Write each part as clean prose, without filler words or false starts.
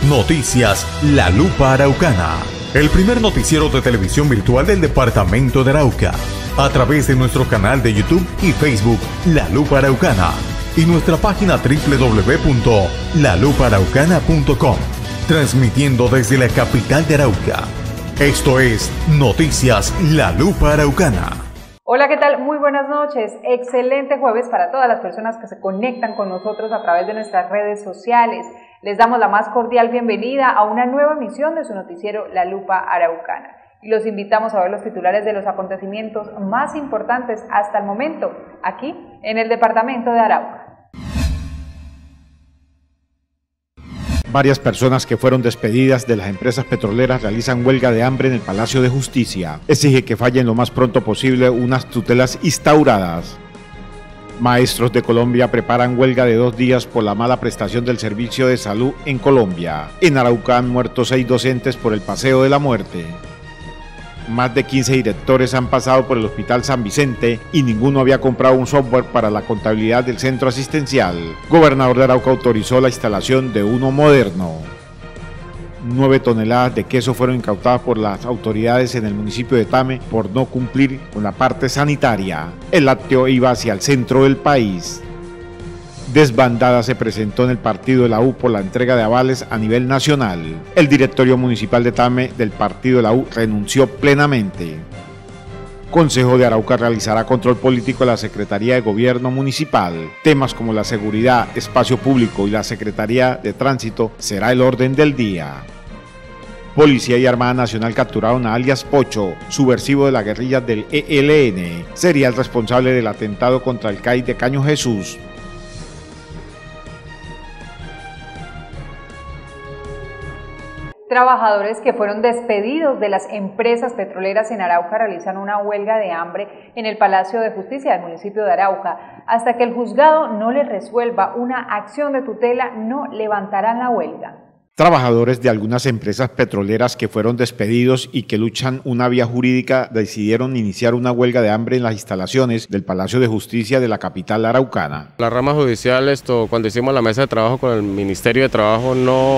Noticias La Lupa Araucana, el primer noticiero de televisión virtual del departamento de Arauca, a través de nuestro canal de YouTube y Facebook La Lupa Araucana y nuestra página www.lalupaaraucana.com, transmitiendo desde la capital de Arauca. Esto es Noticias La Lupa Araucana. Hola, ¿qué tal? Muy buenas noches. Excelente jueves para todas las personas que se conectan con nosotros a través de nuestras redes sociales. Les damos la más cordial bienvenida a una nueva emisión de su noticiero La Lupa Araucana. Y los invitamos a ver los titulares de los acontecimientos más importantes hasta el momento, aquí en el departamento de Arauca. Varias personas que fueron despedidas de las empresas petroleras realizan huelga de hambre en el Palacio de Justicia. Exige que fallen lo más pronto posible unas tutelas instauradas. Maestros de Colombia preparan huelga de 2 días por la mala prestación del servicio de salud en Colombia. En Arauca han muerto 6 docentes por el paseo de la muerte. Más de 15 directores han pasado por el Hospital San Vicente y ninguno había comprado un software para la contabilidad del centro asistencial. Gobernador de Arauca autorizó la instalación de uno moderno. 9 toneladas de queso fueron incautadas por las autoridades en el municipio de Tame por no cumplir con la parte sanitaria. El lácteo iba hacia el centro del país. Desbandada se presentó en el partido de la U por la entrega de avales a nivel nacional. El directorio municipal de Tame del partido de la U renunció plenamente. Consejo de Arauca realizará control político de la Secretaría de Gobierno Municipal. Temas como la seguridad, espacio público y la Secretaría de Tránsito será el orden del día. Policía y Armada Nacional capturaron a alias Pocho, subversivo de la guerrilla del ELN. Sería el responsable del atentado contra el CAI de Caño Jesús. Trabajadores que fueron despedidos de las empresas petroleras en Arauca realizan una huelga de hambre en el Palacio de Justicia del municipio de Arauca. Hasta que el juzgado no les resuelva una acción de tutela, no levantarán la huelga. Trabajadores de algunas empresas petroleras que fueron despedidos y que luchan una vía jurídica decidieron iniciar una huelga de hambre en las instalaciones del Palacio de Justicia de la capital araucana. La rama judicial, cuando hicimos la mesa de trabajo con el Ministerio de Trabajo,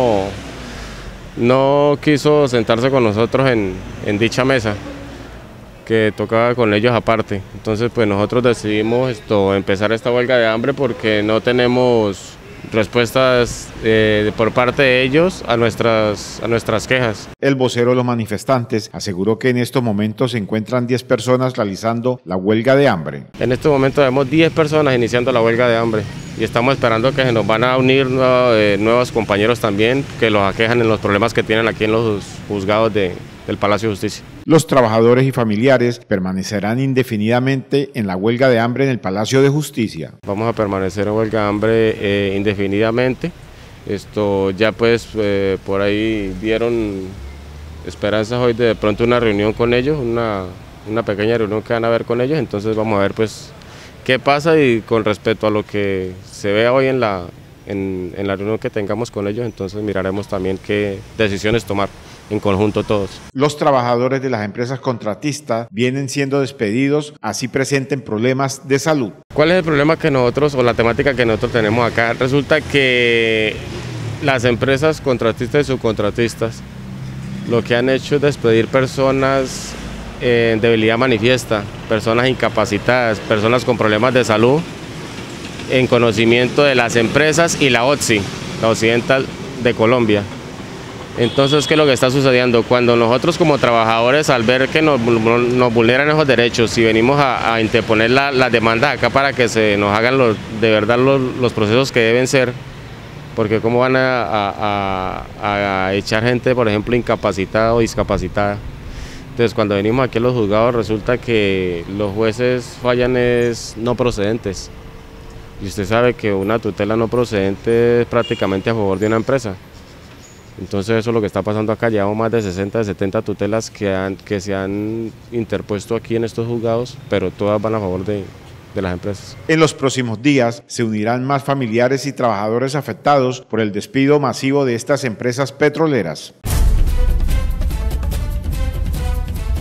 no quiso sentarse con nosotros en dicha mesa, que tocaba con ellos aparte. Entonces pues nosotros decidimos empezar esta huelga de hambre porque no tenemos respuestas por parte de ellos a nuestras quejas. El vocero de los manifestantes aseguró que en estos momentos se encuentran 10 personas realizando la huelga de hambre. En este momento vemos 10 personas iniciando la huelga de hambre y estamos esperando que se nos van a unir nuevos compañeros también que los aquejan en los problemas que tienen aquí en los juzgados del Palacio de Justicia. Los trabajadores y familiares permanecerán indefinidamente en la huelga de hambre en el Palacio de Justicia. Vamos a permanecer en huelga de hambre indefinidamente. Ya pues por ahí dieron esperanzas hoy de pronto una reunión con ellos, una pequeña reunión que van a ver con ellos, entonces vamos a ver pues qué pasa y con respecto a lo que se vea hoy en la reunión que tengamos con ellos, entonces miraremos también qué decisiones tomar en conjunto todos. Los trabajadores de las empresas contratistas vienen siendo despedidos, así presenten problemas de salud. ¿Cuál es el problema que nosotros, o la temática que nosotros tenemos acá? Resulta que las empresas contratistas y subcontratistas lo que han hecho es despedir personas en debilidad manifiesta, personas incapacitadas, personas con problemas de salud, en conocimiento de las empresas y la OTSI, la Occidental de Colombia. Entonces, ¿qué es lo que está sucediendo? Cuando nosotros como trabajadores, al ver que nos vulneran esos derechos y venimos a interponer las demandas acá para que se nos hagan de verdad los procesos que deben ser, porque cómo van a echar gente, por ejemplo, incapacitada o discapacitada. Entonces, cuando venimos aquí a los juzgados, resulta que los jueces fallan no procedentes. Y usted sabe que una tutela no procedente es prácticamente a favor de una empresa. Entonces eso es lo que está pasando acá, llevamos más de 60, 70 tutelas que se han interpuesto aquí en estos juzgados, pero todas van a favor de las empresas. En los próximos días se unirán más familiares y trabajadores afectados por el despido masivo de estas empresas petroleras. Y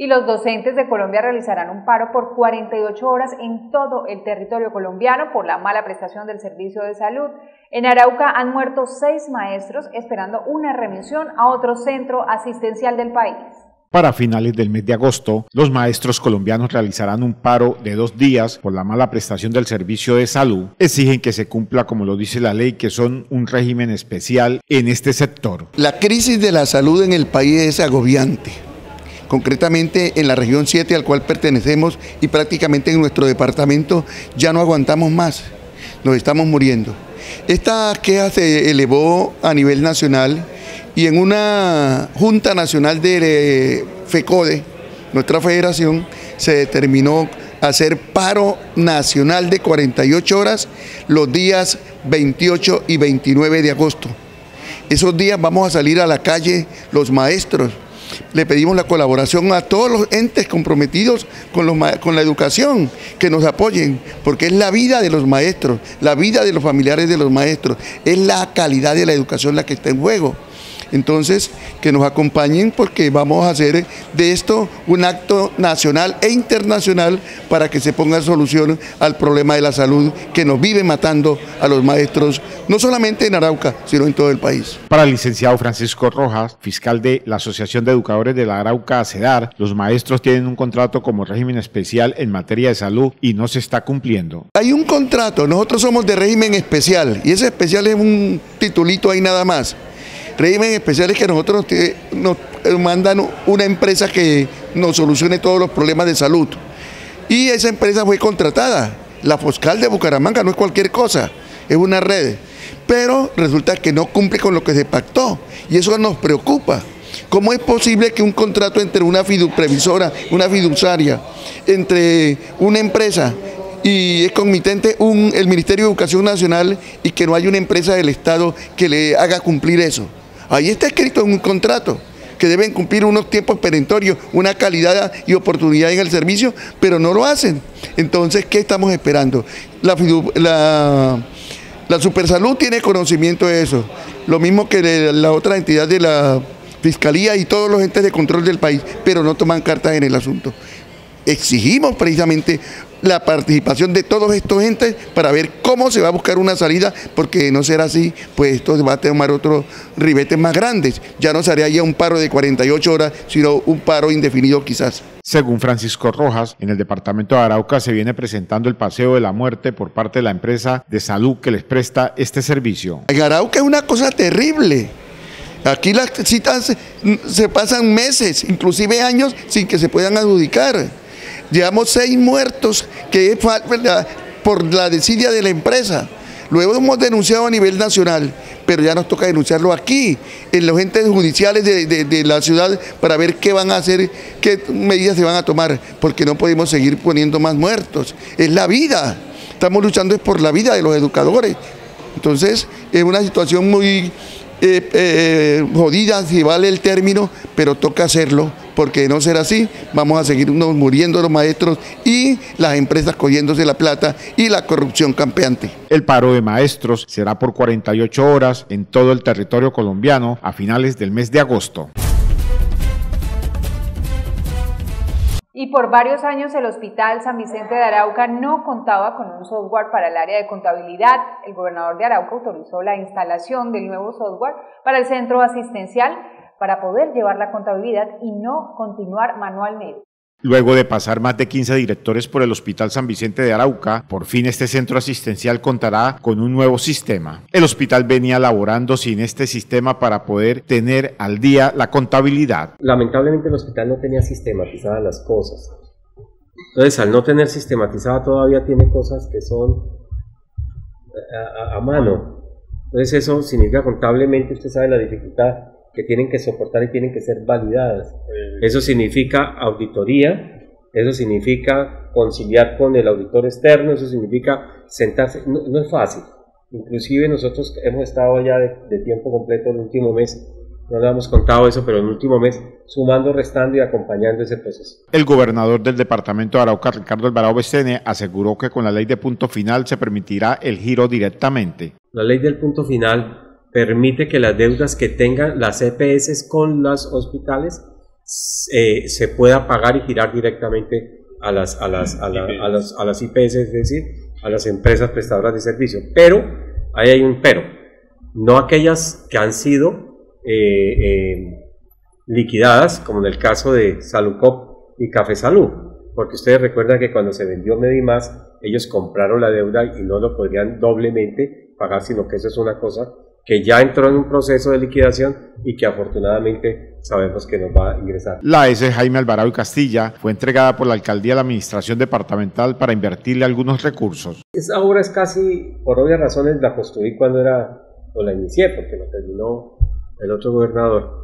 los docentes de Colombia realizarán un paro por 48 horas en todo el territorio colombiano por la mala prestación del servicio de salud. En Arauca han muerto 6 maestros esperando una remisión a otro centro asistencial del país. Para finales del mes de agosto, los maestros colombianos realizarán un paro de 2 días por la mala prestación del servicio de salud. Exigen que se cumpla, como lo dice la ley, que son un régimen especial en este sector. La crisis de la salud en el país es agobiante. Concretamente en la región 7 al cual pertenecemos y prácticamente en nuestro departamento ya no aguantamos más, nos estamos muriendo. Esta queja se elevó a nivel nacional y en una Junta Nacional de FECODE, nuestra federación, se determinó hacer paro nacional de 48 horas los días 28 y 29 de agosto. Esos días vamos a salir a la calle los maestros. Le pedimos la colaboración a todos los entes comprometidos con la educación, que nos apoyen, porque es la vida de los maestros, la vida de los familiares de los maestros, es la calidad de la educación la que está en juego. Entonces, que nos acompañen porque vamos a hacer de esto un acto nacional e internacional para que se ponga solución al problema de la salud que nos vive matando a los maestros, no solamente en Arauca, sino en todo el país. Para el licenciado Francisco Rojas, fiscal de la Asociación de Educadores de la Arauca, ACEDAR, los maestros tienen un contrato como régimen especial en materia de salud y no se está cumpliendo. Hay un contrato, nosotros somos de régimen especial y ese especial es un titulito ahí nada más. Régimen especial es que nosotros nos mandan una empresa que nos solucione todos los problemas de salud. Y esa empresa fue contratada. La Foscal de Bucaramanga no es cualquier cosa, es una red. Pero resulta que no cumple con lo que se pactó y eso nos preocupa. ¿Cómo es posible que un contrato entre una previsora, una fiduciaria, entre una empresa y es comitente el Ministerio de Educación Nacional y que no haya una empresa del Estado que le haga cumplir eso? Ahí está escrito en un contrato que deben cumplir unos tiempos perentorios, una calidad y oportunidad en el servicio, pero no lo hacen. Entonces, ¿qué estamos esperando? La Supersalud tiene conocimiento de eso, lo mismo que la otra entidad de la Fiscalía y todos los entes de control del país, pero no toman cartas en el asunto. Exigimos precisamente la participación de todos estos entes para ver cómo se va a buscar una salida, porque de no ser así, pues esto va a tomar otros ribetes más grandes. Ya no sería ya un paro de 48 horas, sino un paro indefinido quizás. Según Francisco Rojas, en el departamento de Arauca se viene presentando el paseo de la muerte por parte de la empresa de salud que les presta este servicio. En Arauca es una cosa terrible. Aquí las citas se pasan meses, inclusive años, sin que se puedan adjudicar. Llevamos 6 muertos que es por la desidia de la empresa. Luego hemos denunciado a nivel nacional, pero ya nos toca denunciarlo aquí, en los entes judiciales de la ciudad, para ver qué van a hacer, qué medidas se van a tomar, porque no podemos seguir poniendo más muertos. Es la vida, estamos luchando por la vida de los educadores. Entonces es una situación muy jodida, si vale el término, pero toca hacerlo, porque de no ser así vamos a seguirnos muriendo los maestros y las empresas cogiéndose la plata y la corrupción campeante. El paro de maestros será por 48 horas en todo el territorio colombiano a finales del mes de agosto. Y por varios años el Hospital San Vicente de Arauca no contaba con un software para el área de contabilidad. El gobernador de Arauca autorizó la instalación del nuevo software para el centro asistencial para poder llevar la contabilidad y no continuar manualmente. Luego de pasar más de 15 directores por el Hospital San Vicente de Arauca, por fin este centro asistencial contará con un nuevo sistema. El hospital venía laborando sin este sistema para poder tener al día la contabilidad. Lamentablemente el hospital no tenía sistematizadas las cosas. Entonces, al no tener sistematizada, todavía tiene cosas que son a mano. Entonces, eso significa contablemente, usted sabe la dificultad que tienen que soportar y tienen que ser validadas. Eso significa auditoría, eso significa conciliar con el auditor externo, eso significa sentarse, no es fácil. Inclusive nosotros hemos estado ya de tiempo completo el último mes, no le hemos contado eso, pero el último mes sumando, restando y acompañando ese proceso. El gobernador del departamento de Arauca, Ricardo Alvarado Bestene, aseguró que con la ley de punto final se permitirá el giro directamente. La ley del punto final permite que las deudas que tengan las EPS con los hospitales se pueda pagar y girar directamente a las IPS, es decir, a las empresas prestadoras de servicio. Pero, ahí hay un pero, no aquellas que han sido liquidadas, como en el caso de Saludcop y Café Salud, porque ustedes recuerdan que cuando se vendió Medimás, ellos compraron la deuda y no lo podrían doblemente pagar, sino que eso es una cosa que ya entró en un proceso de liquidación y que afortunadamente sabemos que nos va a ingresar. La S. Jaime Alvarado y Castilla fue entregada por la Alcaldía a la Administración Departamental para invertirle algunos recursos. Esa obra es casi, por obvias razones, la construí cuando la inicié, porque la terminó el otro gobernador.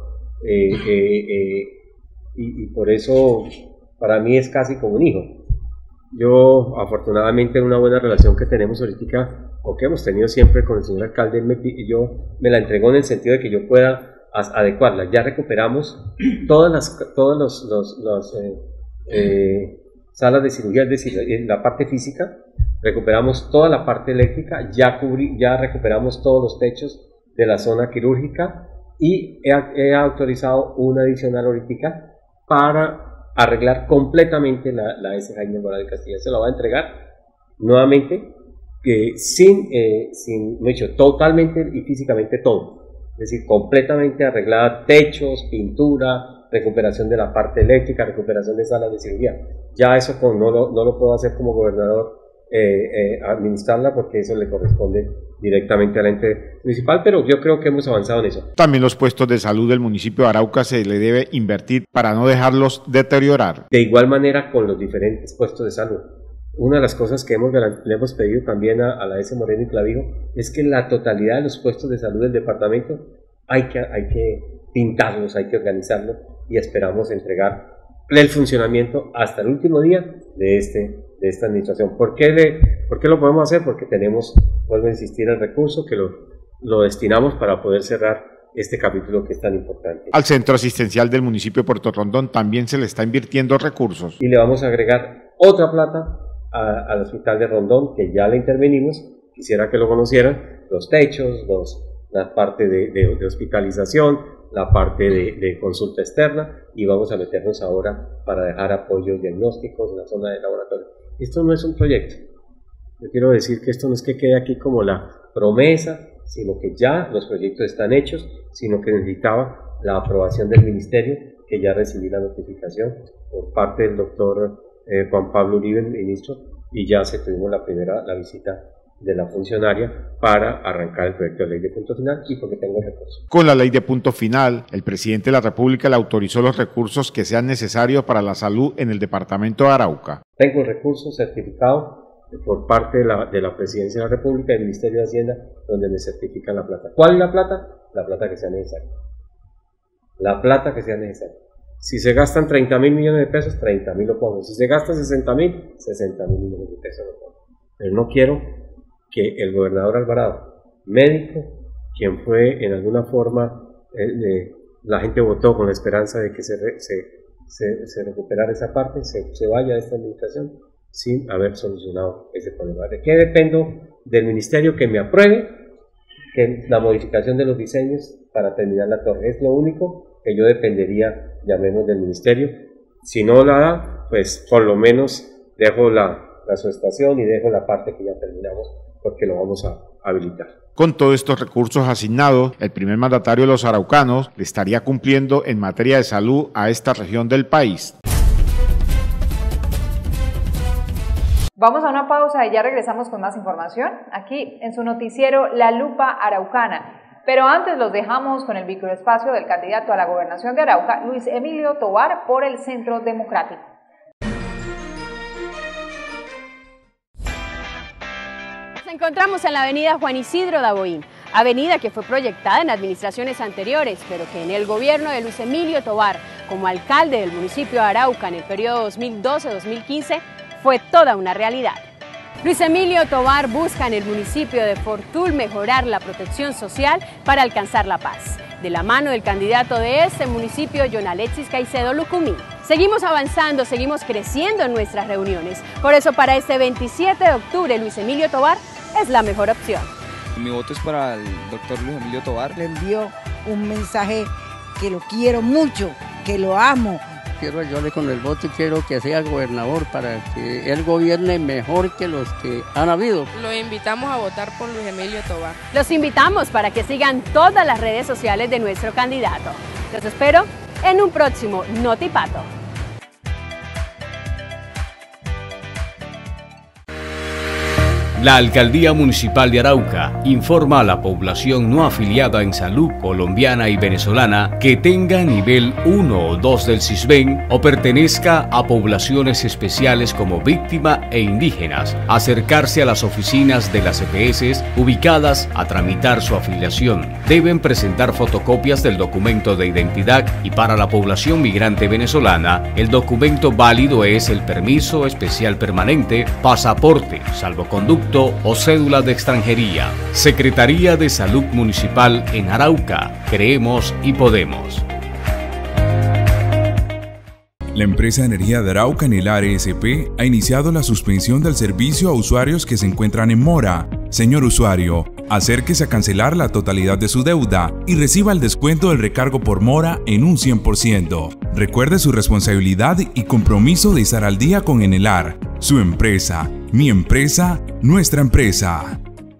Y por eso para mí es casi como un hijo. Yo, afortunadamente, en una buena relación que tenemos ahorita, o que hemos tenido siempre con el señor alcalde, me la entregó en el sentido de que yo pueda adecuarla. Ya recuperamos todas las salas de cirugía, es decir, en la parte física, recuperamos toda la parte eléctrica, ya recuperamos todos los techos de la zona quirúrgica y he autorizado una adicional ahorita para arreglar completamente la S. Jaime Alvarado de Castilla. Se la va a entregar nuevamente totalmente y físicamente todo. Es decir, completamente arreglada, techos, pintura, recuperación de la parte eléctrica, recuperación de salas de cirugía. Ya eso no lo puedo hacer como gobernador, administrarla, porque eso le corresponde directamente al ente municipal, pero yo creo que hemos avanzado en eso. También los puestos de salud del municipio de Arauca se le debe invertir para no dejarlos deteriorar. De igual manera con los diferentes puestos de salud. Una de las cosas que le hemos pedido también a la S. Moreno y Clavijo es que la totalidad de los puestos de salud del departamento hay que pintarlos, hay que organizarlos, y esperamos entregar el funcionamiento hasta el último día de esta administración. ¿Por qué lo podemos hacer? Porque vuelvo a insistir, el recurso que lo destinamos para poder cerrar este capítulo que es tan importante. Al centro asistencial del municipio de Puerto Rondón también se le está invirtiendo recursos. Y le vamos a agregar otra plata al hospital de Rondón, que ya le intervenimos. Quisiera que lo conocieran: los techos, la parte de hospitalización, la parte de consulta externa, y vamos a meternos ahora para dejar apoyos diagnósticos en la zona de laboratorio. Esto no es un proyecto. Yo quiero decir que esto no es que quede aquí como la promesa, sino que ya los proyectos están hechos, sino que necesitaba la aprobación del ministerio, que ya recibí la notificación por parte del doctor Juan Pablo Uribe, el ministro, y ya tuvimos la visita de la funcionaria para arrancar el proyecto de ley de punto final, y porque tengo recursos. Con la ley de punto final, el presidente de la República le autorizó los recursos que sean necesarios para la salud en el departamento de Arauca. Tengo el recurso certificado por parte de la Presidencia de la República y del Ministerio de Hacienda, donde me certifican la plata. ¿Cuál es la plata? La plata que sea necesaria. La plata que sea necesaria. Si se gastan 30.000 millones de pesos, 30.000 lo pongo. Si se gastan 60.000, 60.000 millones de pesos lo pongo. Pero no quiero que el gobernador Alvarado, médico, quien fue en alguna forma, la gente votó con la esperanza de que se recuperara esa parte, se vaya de esta administración sin haber solucionado ese problema. ¿De qué dependo? Del ministerio que me apruebe la modificación de los diseños para terminar la torre. Es lo único que yo dependería, llamemos, del ministerio. Si no la da, pues por lo menos dejo la subestación y dejo la parte que ya terminamos, porque lo vamos a habilitar. Con todos estos recursos asignados, el primer mandatario de los araucanos le estaría cumpliendo en materia de salud a esta región del país. Vamos a una pausa y ya regresamos con más información aquí en su noticiero La Lupa Araucana. Pero antes los dejamos con el microespacio del candidato a la gobernación de Arauca, Luis Emilio Tovar, por el Centro Democrático. Nos encontramos en la avenida Juan Isidro Daboín, avenida que fue proyectada en administraciones anteriores, pero que en el gobierno de Luis Emilio Tovar, como alcalde del municipio de Arauca en el periodo 2012-2015, fue toda una realidad. Luis Emilio Tovar busca en el municipio de Fortul mejorar la protección social para alcanzar la paz, de la mano del candidato de este municipio, John Alexis Caicedo Lucumí. Seguimos avanzando, seguimos creciendo en nuestras reuniones. Por eso para este 27 de octubre, Luis Emilio Tovar es la mejor opción. Mi voto es para el doctor Luis Emilio Tovar. Le envío un mensaje que lo quiero mucho que lo amo. Quiero ayudarle con el voto y quiero que sea gobernador para que él gobierne mejor que los que han habido. Lo invitamos a votar por Luis Emilio Tovar. Los invitamos para que sigan todas las redes sociales de nuestro candidato. Los espero en un próximo Notipato. La Alcaldía Municipal de Arauca informa a la población no afiliada en salud colombiana y venezolana que tenga nivel 1 o 2 del CISBEN o pertenezca a poblaciones especiales como víctima e indígenas, acercarse a las oficinas de las EPS ubicadas a tramitar su afiliación. Deben presentar fotocopias del documento de identidad y para la población migrante venezolana, el documento válido es el permiso especial permanente, pasaporte, salvoconducto o cédula de extranjería. Secretaría de Salud Municipal en Arauca. Creemos y podemos. La empresa de energía de Arauca, Nelar ESP, ha iniciado la suspensión del servicio a usuarios que se encuentran en mora. Señor usuario, acérquese a cancelar la totalidad de su deuda y reciba el descuento del recargo por mora en un 100%. Recuerde su responsabilidad y compromiso de estar al día con Enelar, su empresa, mi empresa, nuestra empresa.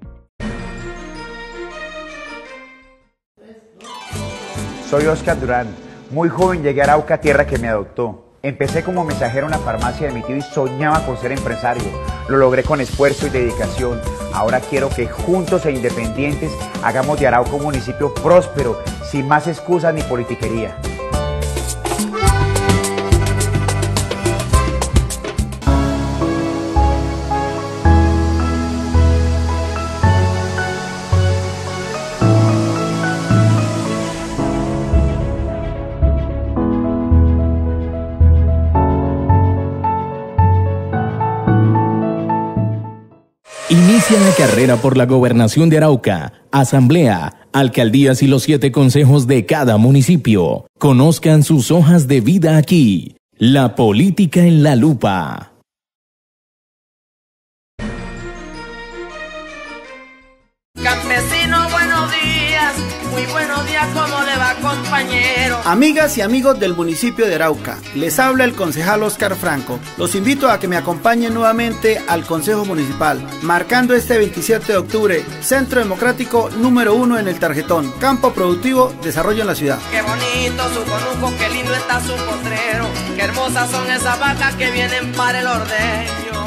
Soy Oscar Durán. Muy joven llegué a Arauca, tierra que me adoptó. Empecé como mensajero en la farmacia de mi tío y soñaba con ser empresario. Lo logré con esfuerzo y dedicación. Ahora quiero que juntos e independientes hagamos de Arauca un municipio próspero, sin más excusas ni politiquería. Inicia la carrera por la gobernación de Arauca, asamblea, alcaldías y los 7 consejos de cada municipio. Conozcan sus hojas de vida aquí. La política en la lupa. Campesino, buenos días, muy buenos días, ¿cómo le va, compañero? Amigas y amigos del municipio de Arauca, les habla el concejal Oscar Franco. Los invito a que me acompañen nuevamente al Consejo Municipal, marcando este 27 de octubre, Centro Democrático número 1 en el tarjetón, Campo Productivo, Desarrollo en la Ciudad. Qué bonito su conuco, qué lindo está su potrero, qué hermosas son esas vacas que vienen para el ordeño.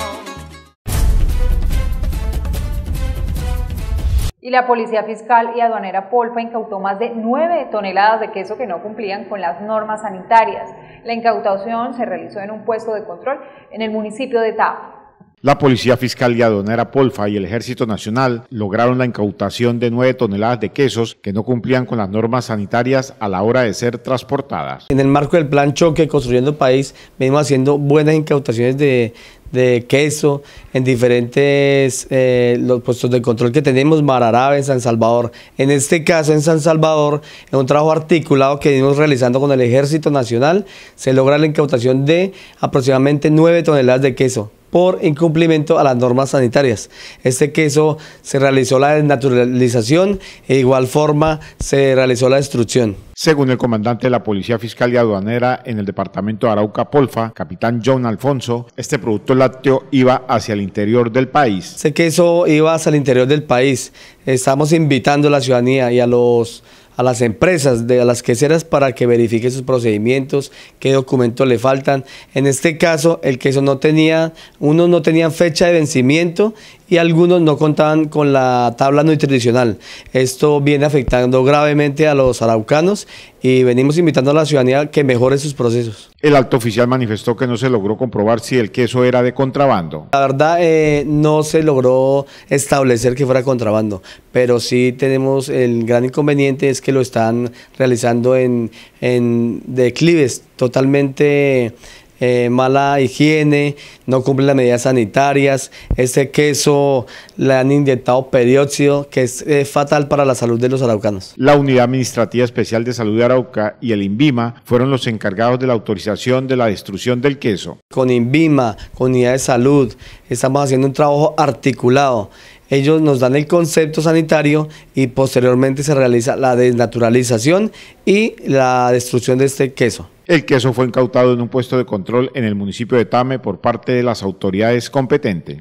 Y la Policía Fiscal y Aduanera Polfa incautó más de 9 toneladas de queso que no cumplían con las normas sanitarias. La incautación se realizó en un puesto de control en el municipio de Tabo. La Policía Fiscal y Aduanera Polfa y el Ejército Nacional lograron la incautación de 9 toneladas de quesos que no cumplían con las normas sanitarias a la hora de ser transportadas. En el marco del Plan Choque Construyendo País, venimos haciendo buenas incautaciones de queso en diferentes los puestos de control que tenemos, Mararave, en San Salvador. En este caso, en San Salvador, en un trabajo articulado que venimos realizando con el Ejército Nacional, se logra la incautación de aproximadamente 9 toneladas de queso por incumplimiento a las normas sanitarias. Este queso se realizó la desnaturalización e de igual forma se realizó la destrucción. Según el comandante de la Policía Fiscal y Aduanera en el departamento de Arauca Polfa, capitán John Alfonso, este producto lácteo iba hacia el interior del país. Este queso iba hacia el interior del país. Estamos invitando a la ciudadanía y a las empresas, a las queseras, para que verifiquen sus procedimientos, qué documentos le faltan. En este caso, el queso unos no tenían fecha de vencimiento y algunos no contaban con la tabla nutricional. Esto viene afectando gravemente a los araucanos y venimos invitando a la ciudadanía que mejore sus procesos. El alto oficial manifestó que no se logró comprobar si el queso era de contrabando. La verdad no se logró establecer que fuera contrabando, pero sí tenemos el gran inconveniente es que lo están realizando en declives totalmente mala higiene, no cumple las medidas sanitarias. Este queso le han inyectado perióxido, que es fatal para la salud de los araucanos. La Unidad Administrativa Especial de Salud de Arauca y el INVIMA fueron los encargados de la autorización de la destrucción del queso. Con INVIMA, con Unidad de Salud, estamos haciendo un trabajo articulado. ellos nos dan el concepto sanitario y posteriormente se realiza la desnaturalización y la destrucción de este queso. El queso fue incautado en un puesto de control en el municipio de Tame por parte de las autoridades competentes.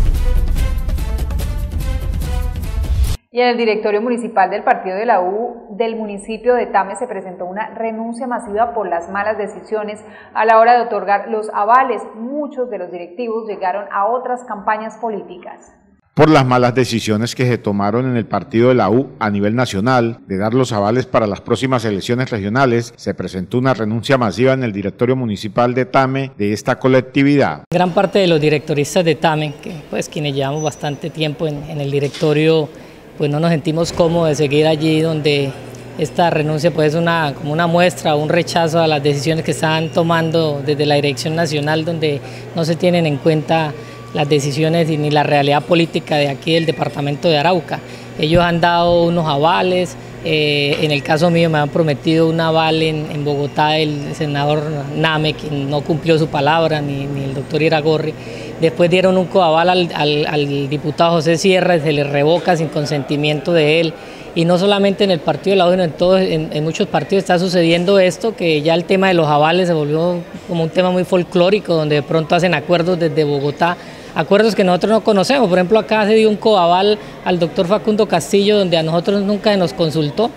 Y en el directorio municipal del partido de la U del municipio de Tame se presentó una renuncia masiva por las malas decisiones a la hora de otorgar los avales. Muchos de los directivos llegaron a otras campañas políticas. Por las malas decisiones que se tomaron en el partido de la U a nivel nacional de dar los avales para las próximas elecciones regionales, se presentó una renuncia masiva en el directorio municipal de Tame de esta colectividad. Gran parte de los directoristas de Tame, que pues quienes llevamos bastante tiempo en el directorio, pues no nos sentimos cómodos de seguir allí, donde esta renuncia pues es como una muestra, un rechazo a las decisiones que están tomando desde la dirección nacional, donde no se tienen en cuenta las decisiones ni la realidad política de aquí del departamento de Arauca. Ellos han dado unos avales, en el caso mío me han prometido un aval en Bogotá el senador Name, quien no cumplió su palabra, ni el doctor Iragorri. Después dieron un coaval al diputado José Sierra, se le revoca sin consentimiento de él. Y no solamente en el partido de la U, sino en muchos partidos está sucediendo esto, que ya el tema de los avales se volvió como un tema muy folclórico, donde de pronto hacen acuerdos desde Bogotá, acuerdos que nosotros no conocemos. Por ejemplo, acá se dio un coaval al doctor Facundo Castillo, donde a nosotros nunca se nos consultó.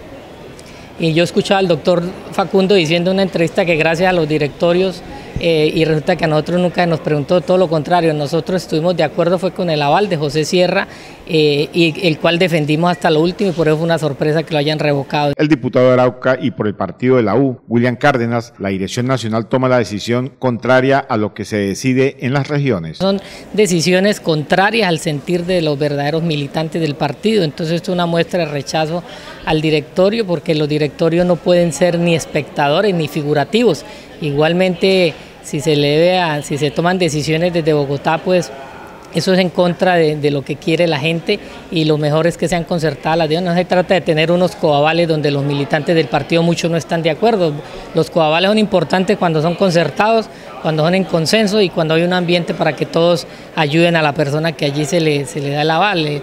Y yo escuchaba al doctor Facundo diciendo en una entrevista que gracias a los directorios, y resulta que a nosotros nunca nos preguntó, todo lo contrario, nosotros estuvimos de acuerdo fue con el aval de José Sierra, y el cual defendimos hasta lo último, y por eso fue una sorpresa que lo hayan revocado. El diputado de Arauca y por el partido de la U, William Cárdenas, la dirección nacional toma la decisión contraria a lo que se decide en las regiones. Son decisiones contrarias al sentir de los verdaderos militantes del partido, entonces esto es una muestra de rechazo al directorio, porque los directorios no pueden ser ni espectadores ni figurativos. Igualmente, si se toman decisiones desde Bogotá, pues eso es en contra de lo que quiere la gente, y lo mejor es que sean concertadas las decisiones. No se trata de tener unos coavales donde los militantes del partido muchos no están de acuerdo. Los coavales son importantes cuando son concertados, cuando son en consenso y cuando hay un ambiente para que todos ayuden a la persona que allí se le da el aval.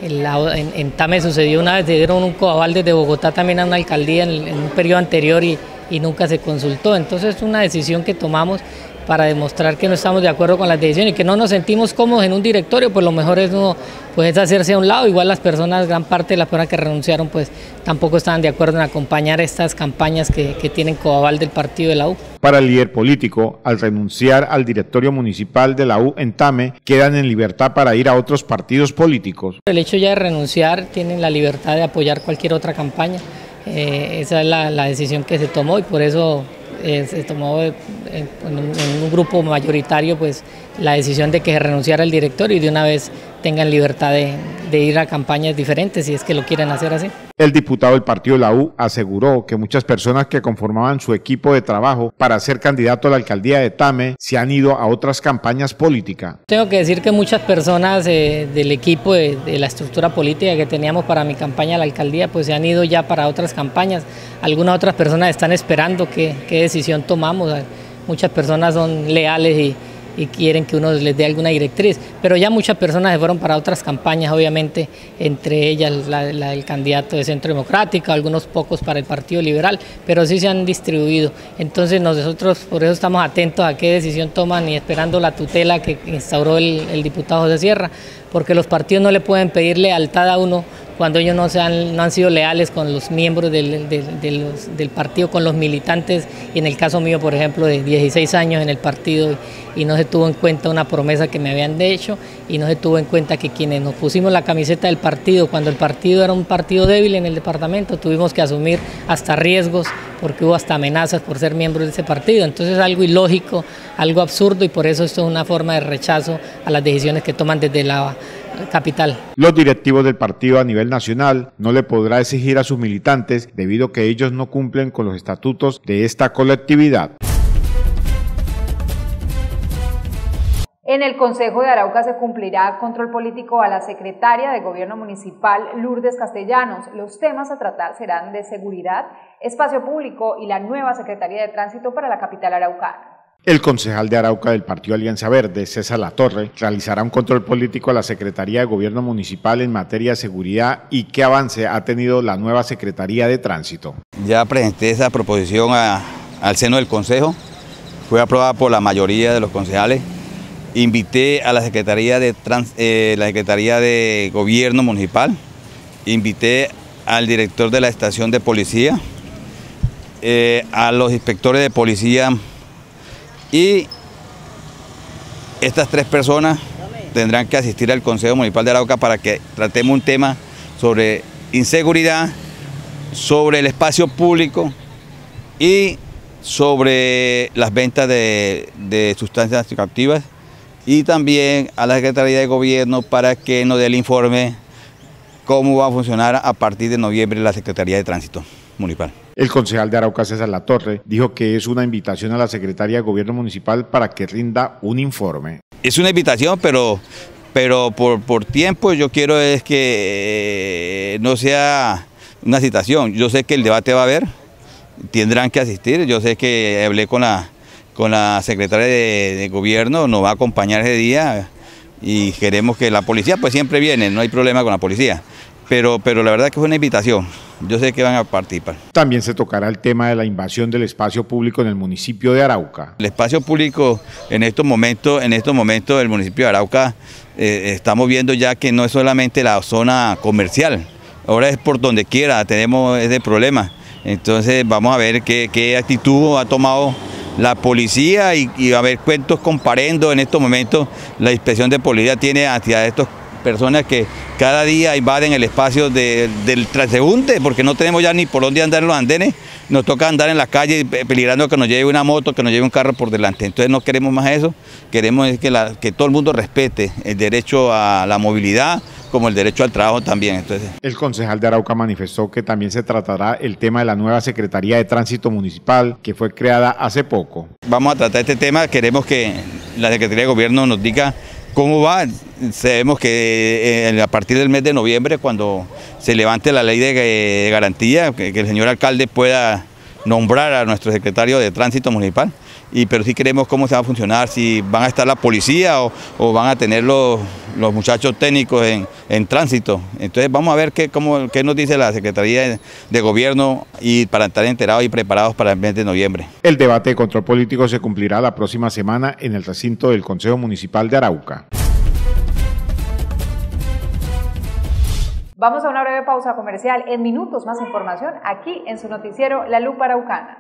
En Tame sucedió una vez, se dieron un coaval desde Bogotá también a una alcaldía en un periodo anterior y nunca se consultó. Entonces es una decisión que tomamos para demostrar que no estamos de acuerdo con las decisiones y que no nos sentimos cómodos en un directorio, pues lo mejor es es hacerse a un lado. Igual las personas, gran parte de las personas que renunciaron, pues tampoco estaban de acuerdo en acompañar estas campañas que tienen coaval del partido de la U. Para el líder político, al renunciar al directorio municipal de la U en Tame, quedan en libertad para ir a otros partidos políticos. El hecho ya de renunciar, tienen la libertad de apoyar cualquier otra campaña. Esa es la decisión que se tomó, y por eso se tomó en un grupo mayoritario pues la decisión de que se renunciara al directorio y de una vez tengan libertad de ir a campañas diferentes si es que lo quieren hacer así. El diputado del partido de la U aseguró que muchas personas que conformaban su equipo de trabajo para ser candidato a la alcaldía de Tame se han ido a otras campañas políticas. Tengo que decir que muchas personas del equipo de la estructura política que teníamos para mi campaña a la alcaldía pues se han ido ya para otras campañas. Algunas otras personas están esperando qué decisión tomamos. Muchas personas son leales y quieren que uno les dé alguna directriz, pero ya muchas personas se fueron para otras campañas, obviamente, entre ellas la del candidato de Centro Democrático, algunos pocos para el Partido Liberal, pero sí se han distribuido. Entonces nosotros por eso estamos atentos a qué decisión toman y esperando la tutela que instauró el diputado José Sierra, porque los partidos no le pueden pedir lealtad a uno cuando ellos no han sido leales con los miembros del partido, con los militantes, y en el caso mío, por ejemplo, de 16 años en el partido, y no se tuvo en cuenta una promesa que me habían hecho, y no se tuvo en cuenta que quienes nos pusimos la camiseta del partido, cuando el partido era un partido débil en el departamento, tuvimos que asumir hasta riesgos, porque hubo hasta amenazas por ser miembros de ese partido. Entonces es algo ilógico, algo absurdo, y por eso esto es una forma de rechazo a las decisiones que toman desde la capital. Los directivos del partido a nivel nacional no le podrá exigir a sus militantes debido a que ellos no cumplen con los estatutos de esta colectividad. En el Consejo de Arauca se cumplirá control político a la secretaria de Gobierno Municipal, Lourdes Castellanos. Los temas a tratar serán de seguridad, espacio público y la nueva Secretaría de Tránsito para la capital araucana. El concejal de Arauca del Partido Alianza Verde, César Latorre, realizará un control político a la Secretaría de Gobierno Municipal en materia de seguridad y qué avance ha tenido la nueva Secretaría de Tránsito. Ya presenté esa proposición al seno del Consejo, fue aprobada por la mayoría de los concejales. Invité a la Secretaría de Gobierno Municipal, invité al director de la estación de policía, a los inspectores de policía, y estas 3 personas tendrán que asistir al Consejo Municipal de Arauca para que tratemos un tema sobre inseguridad, sobre el espacio público y sobre las ventas de sustancias psicoactivas, y también a la Secretaría de Gobierno para que nos dé el informe cómo va a funcionar a partir de noviembre la Secretaría de Tránsito Municipal. El concejal de Arauca, César Latorre, dijo que es una invitación a la Secretaría de Gobierno Municipal para que rinda un informe. Es una invitación, pero por tiempo yo quiero es que no sea una citación. Yo sé que el debate va a haber, tendrán que asistir. Yo sé que hablé con la secretaria de Gobierno, nos va a acompañar ese día y queremos que la policía, pues siempre viene, no hay problema con la policía. Pero la verdad que es una invitación, yo sé que van a participar. También se tocará el tema de la invasión del espacio público en el municipio de Arauca. El espacio público en estos momentos del municipio de Arauca, estamos viendo ya que no es solamente la zona comercial, ahora es por donde quiera, tenemos ese problema. Entonces vamos a ver qué actitud ha tomado la policía y a ver cuántos comparendo en estos momentos la inspección de policía tiene hacia estos personas que cada día invaden el espacio del transeúnte, porque no tenemos ya ni por dónde andar en los andenes, nos toca andar en la calle peligrando que nos lleve una moto, que nos lleve un carro por delante. Entonces no queremos más eso, queremos que todo el mundo respete el derecho a la movilidad como el derecho al trabajo también. Entonces, el concejal de Arauca manifestó que también se tratará el tema de la nueva Secretaría de Tránsito Municipal que fue creada hace poco. Vamos a tratar este tema, queremos que la Secretaría de Gobierno nos diga cómo va. Sabemos que a partir del mes de noviembre, cuando se levante la ley de garantía, que el señor alcalde pueda nombrar a nuestro secretario de Tránsito Municipal, pero sí queremos cómo se va a funcionar, si van a estar la policía o van a tener los muchachos técnicos en tránsito. Entonces vamos a ver qué nos dice la Secretaría de Gobierno y para estar enterados y preparados para el mes de noviembre. El debate de control político se cumplirá la próxima semana en el recinto del Consejo Municipal de Arauca. Vamos a una breve pausa comercial. En minutos más información aquí en su noticiero La Lupa Araucana.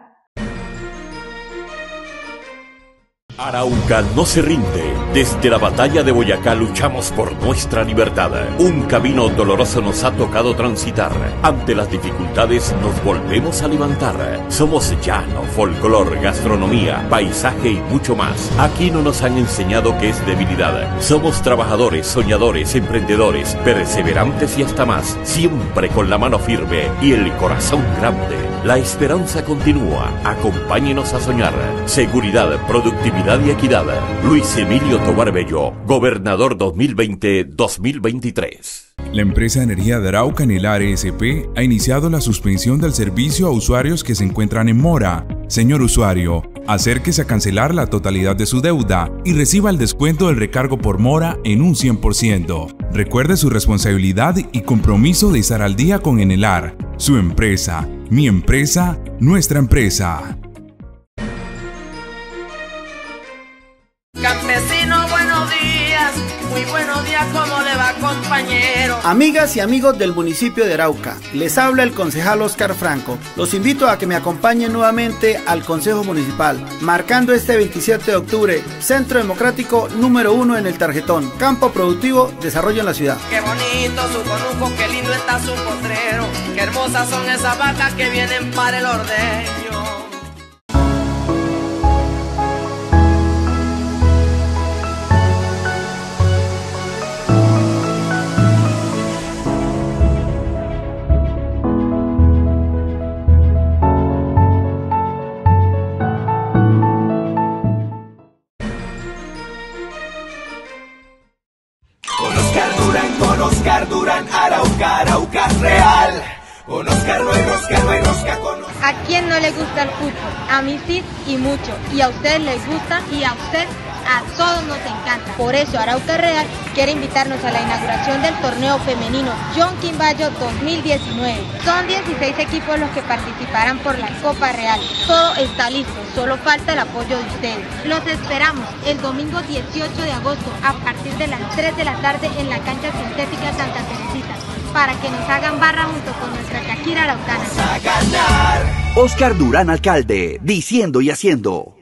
Arauca no se rinde. Desde la batalla de Boyacá luchamos por nuestra libertad. Un camino doloroso nos ha tocado transitar. Ante las dificultades nos volvemos a levantar. Somos llano, folclor, gastronomía, paisaje y mucho más. Aquí no nos han enseñado que es debilidad. Somos trabajadores, soñadores, emprendedores, perseverantes y hasta más. Siempre con la mano firme y el corazón grande. La esperanza continúa. Acompáñenos a soñar. Seguridad, productividad y equidad. Luis Emilio Tovar Bello, gobernador 2020-2023. La empresa Energía de Arauca en el ARSP ha iniciado la suspensión del servicio a usuarios que se encuentran en mora. Señor usuario, acérquese a cancelar la totalidad de su deuda y reciba el descuento del recargo por mora en un 100%. Recuerde su responsabilidad y compromiso de estar al día con Enelar, su empresa, mi empresa, nuestra empresa. Campesino, buenos días, muy buenos días, ¿cómo le va, compañero? Amigas y amigos del municipio de Arauca, les habla el concejal Oscar Franco. Los invito a que me acompañen nuevamente al Consejo Municipal, marcando este 27 de octubre, Centro Democrático número 1 en el tarjetón, Campo Productivo, Desarrollo en la Ciudad. Qué bonito su conuco, qué lindo está su potrero, qué hermosas son esas vacas que vienen para el ordeño. Oscar Durán, Arauca, Arauca real. Con Oscar no hay rosca, no hay rosca con Oscar. Aquí quién no le gusta el fútbol? A mí sí y mucho. Y a ustedes les gusta y a usted, a todos nos encanta. Por eso Arauca Real quiere invitarnos a la inauguración del torneo femenino John Quimbayo 2019. Son 16 equipos los que participarán por la Copa Real. Todo está listo, solo falta el apoyo de ustedes. Los esperamos el domingo 18 de agosto a partir de las 3 de la tarde en la cancha sintética Santa Teresita, para que nos hagan barra junto con nuestra Shakira araucana. Oscar Durán, alcalde, diciendo y haciendo.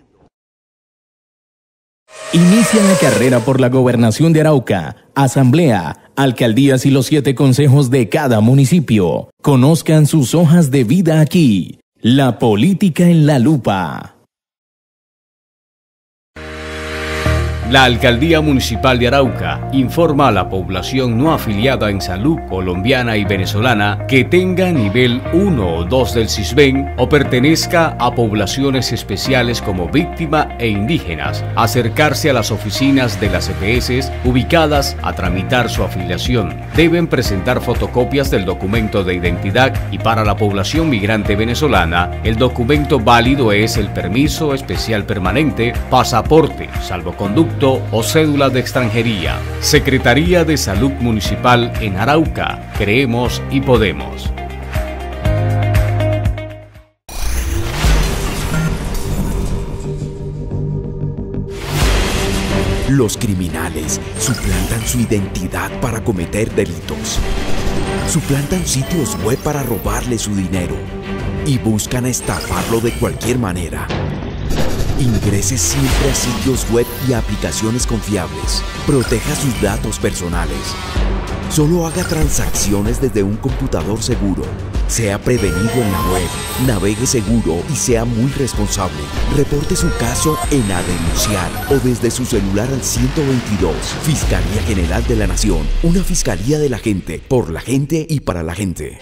Inicia la carrera por la gobernación de Arauca, asamblea, alcaldías y los 7 consejos de cada municipio. Conozcan sus hojas de vida aquí. La política en la lupa. La Alcaldía Municipal de Arauca informa a la población no afiliada en salud colombiana y venezolana que tenga nivel 1 o 2 del CISBEN o pertenezca a poblaciones especiales como víctima e indígenas, acercarse a las oficinas de las EPS ubicadas a tramitar su afiliación. Deben presentar fotocopias del documento de identidad y para la población migrante venezolana, el documento válido es el permiso especial permanente, pasaporte, salvoconducto o cédula de extranjería. Secretaría de Salud Municipal en Arauca. Creemos y podemos. Los criminales suplantan su identidad para cometer delitos. Suplantan sitios web para robarle su dinero y buscan estafarlo de cualquier manera. Ingrese siempre a sitios web y aplicaciones confiables. Proteja sus datos personales. Solo haga transacciones desde un computador seguro. Sea prevenido en la web. Navegue seguro y sea muy responsable. Reporte su caso en A Denunciar o desde su celular al 122. Fiscalía General de la Nación. Una fiscalía de la gente, por la gente y para la gente.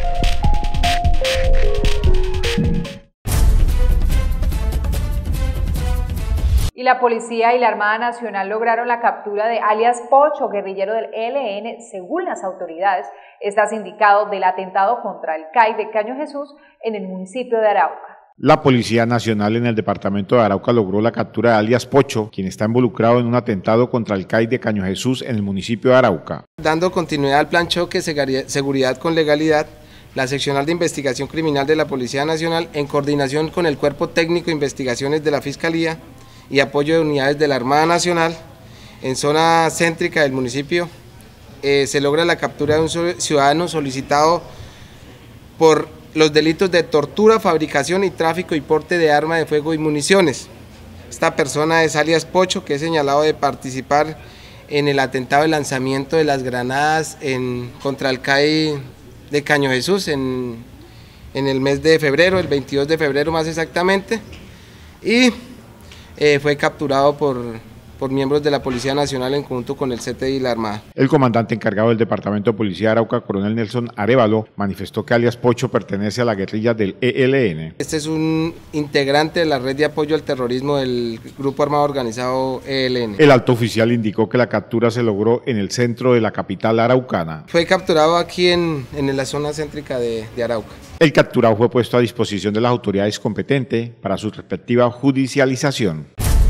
Y la policía y la Armada Nacional lograron la captura de alias Pocho, guerrillero del ELN, según las autoridades. Está sindicado del atentado contra el CAI de Caño Jesús en el municipio de Arauca. La Policía Nacional en el departamento de Arauca logró la captura de alias Pocho, quien está involucrado en un atentado contra el CAI de Caño Jesús en el municipio de Arauca. Dando continuidad al plan choque Seguridad con Legalidad, la Seccional de Investigación Criminal de la Policía Nacional, en coordinación con el Cuerpo Técnico de Investigaciones de la Fiscalía y apoyo de unidades de la Armada Nacional, en zona céntrica del municipio, se logra la captura de un ciudadano solicitado por los delitos de tortura, fabricación y tráfico y porte de arma de fuego y municiones. Esta persona es alias Pocho, que es señalado de participar en el atentado de lanzamiento de las granadas contra el CAI de Caño Jesús en el mes de febrero, el 22 de febrero más exactamente, y fue capturado por miembros de la Policía Nacional en conjunto con el CTI y la Armada. El comandante encargado del Departamento de Policía de Arauca, coronel Nelson Arévalo, manifestó que alias Pocho pertenece a la guerrilla del ELN. Este es un integrante de la red de apoyo al terrorismo del Grupo Armado Organizado ELN. El alto oficial indicó que la captura se logró en el centro de la capital araucana. Fue capturado aquí en la zona céntrica de Arauca. El capturado fue puesto a disposición de las autoridades competentes para su respectiva judicialización.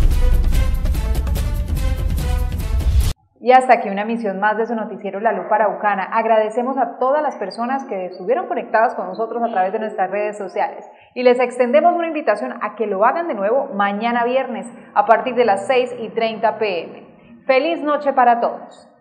Y hasta aquí una emisión más de su noticiero La Lupa Araucana. Agradecemos a todas las personas que estuvieron conectadas con nosotros a través de nuestras redes sociales y les extendemos una invitación a que lo hagan de nuevo mañana viernes a partir de las 6:30 p.m. ¡Feliz noche para todos!